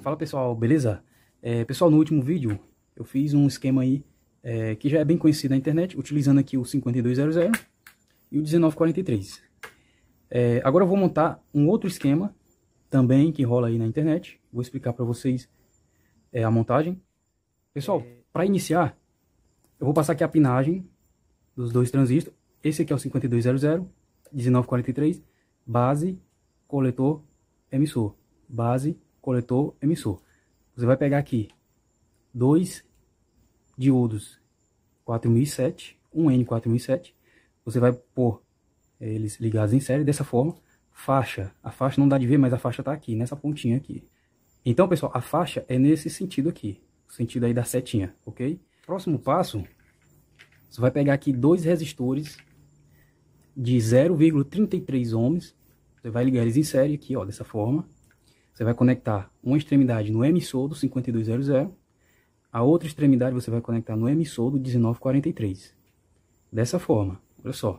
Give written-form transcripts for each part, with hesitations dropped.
Fala pessoal, beleza? Pessoal, no último vídeo eu fiz um esquema aí que já é bem conhecido na internet, utilizando aqui o 5200 e o 1943. Agora eu vou montar um outro esquema também que rola aí na internet. Vou explicar para vocês a montagem. Pessoal, para iniciar, eu vou passar aqui a pinagem dos dois transistores. Esse aqui é o 5200, 1943, base, coletor, emissor. Base, coletor, emissor. Você vai pegar aqui dois diodos 4007, um N4007. Você vai pôr eles ligados em série dessa forma. Faixa, a faixa não dá de ver, mas a faixa tá aqui, nessa pontinha aqui. Então, pessoal, a faixa é nesse sentido aqui, o sentido aí da setinha, ok? Próximo passo, você vai pegar aqui dois resistores de 0,33 ohms. Você vai ligar eles em série aqui, ó, dessa forma. Você vai conectar uma extremidade no emissor do 5200, a outra extremidade você vai conectar no emissor do 1943. Dessa forma, olha só.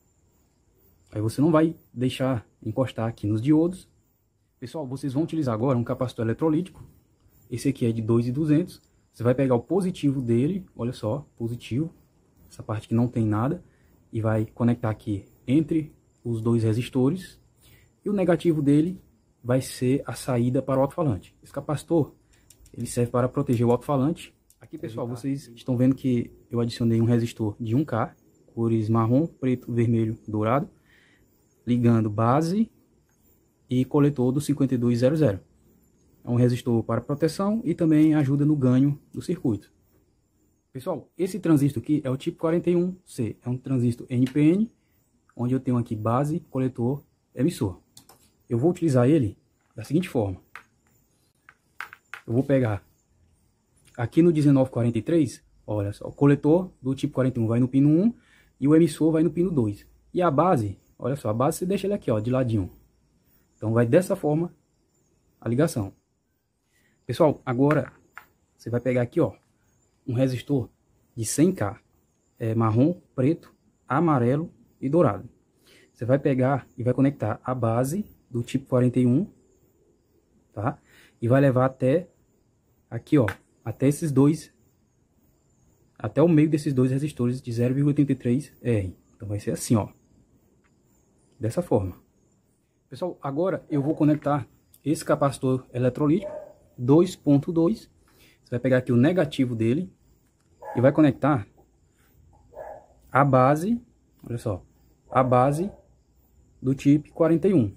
Aí você não vai deixar encostar aqui nos diodos. Pessoal, vocês vão utilizar agora um capacitor eletrolítico. Esse aqui é de 2.200. Você vai pegar o positivo dele, olha só, positivo, essa parte que não tem nada, e vai conectar aqui entre os dois resistores. E o negativo dele vai ser a saída para o alto-falante. Esse capacitor, ele serve para proteger o alto-falante. Aqui, pessoal, vocês estão vendo que eu adicionei um resistor de 1K, cores marrom, preto, vermelho, dourado, ligando base e coletor do 5200. É um resistor para proteção e também ajuda no ganho do circuito. Pessoal, esse transistor aqui é o tipo 41C, é um transistor NPN, onde eu tenho aqui base, coletor, emissor. Eu vou utilizar ele da seguinte forma. Eu vou pegar aqui no 1943, olha só, o coletor do tipo 41 vai no pino 1 e o emissor vai no pino 2. E a base, olha só, a base você deixa ele aqui, ó, de ladinho. Então vai dessa forma a ligação. Pessoal, agora você vai pegar aqui, ó, um resistor de 100K, marrom, preto, amarelo e dourado. Você vai pegar e vai conectar a base do tipo 41, tá? E vai levar até aqui, ó, até esses dois, até o meio desses dois resistores de 0,83 R. Então vai ser assim, ó, dessa forma. Pessoal, agora eu vou conectar esse capacitor eletrolítico 2.2. Você vai pegar aqui o negativo dele e vai conectar a base, olha só, a base do tipo 41.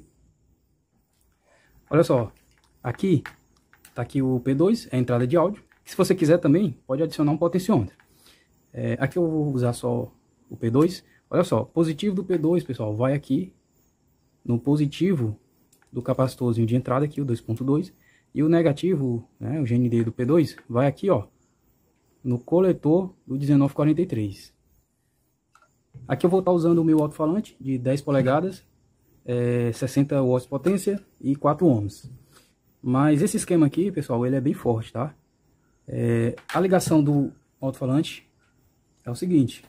Olha só, aqui tá aqui o P2, é a entrada de áudio. Se você quiser também, pode adicionar um potenciômetro. Aqui eu vou usar só o P2. Olha só, positivo do P2, pessoal, vai aqui no positivo do capacitorzinho de entrada aqui, o 2.2. E o negativo, né, o GND do P2, vai aqui, ó, no coletor do 1943. Aqui eu vou estar usando o meu alto-falante de 10 polegadas, 60 watts de potência e 4 ohms. Mas esse esquema aqui, pessoal, ele é bem forte, tá? A ligação do alto-falante é o seguinte.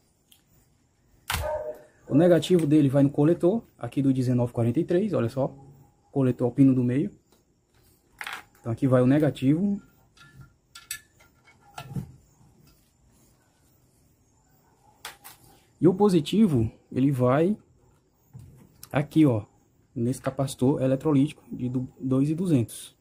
O negativo dele vai no coletor, aqui do 1943, olha só. Coletor ao pino do meio. Então aqui vai o negativo. E o positivo, ele vai aqui, ó, nesse capacitor eletrolítico de 2.200.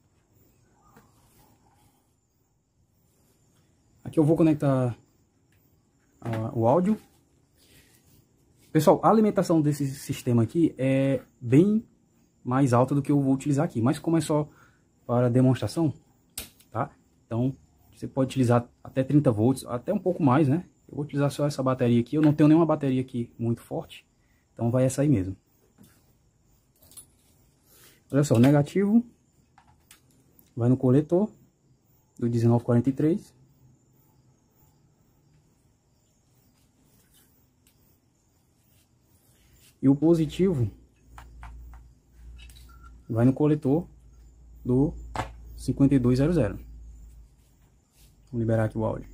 Aqui eu vou conectar o áudio. Pessoal, a alimentação desse sistema aqui é bem mais alta do que eu vou utilizar aqui, mas como é só para demonstração, tá? Então você pode utilizar até 30 volts, até um pouco mais, né? Eu vou utilizar só essa bateria aqui, eu não tenho nenhuma bateria aqui muito forte, então vai essa aí mesmo. Olha só, o negativo vai no coletor do 1943. E o positivo vai no coletor do 5200. Vou liberar aqui o áudio.